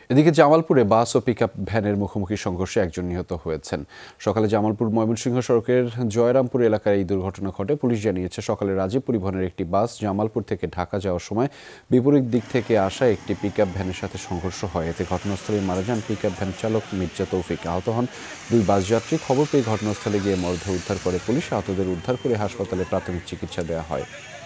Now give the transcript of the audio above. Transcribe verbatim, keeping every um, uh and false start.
এদিকে জামালপুরে বাস ও পিকআপ ভ্যানের মুখোমুখি সংঘর্ষে একজন নিহত হয়েছেন। সকালে জামালপুর ময়মনসিংহ সড়কের জয়রামপুর এলাকায় এই দুর্ঘটনা ঘটে। পুলিশ জানিয়েছে, সকালে রাজীব পরিবহনের একটি বাস জামালপুর থেকে ঢাকা যাওয়ার সময় বিপরীত দিক থেকে আসা একটি পিকআপ ভ্যানের সাথে সংঘর্ষ হয়। এতে ঘটনাস্থলে মারা যান পিকআপ ভ্যান চালক মির্জা তৌফিক। আহত হন দুই বাস যাত্রী। খবর পেয়ে ঘটনাস্থলে গিয়ে মরদেহ উদ্ধার করে পুলিশ। আহতদের উদ্ধার করে হাসপাতালে প্রাথমিক চিকিৎসা দেওয়া হয়।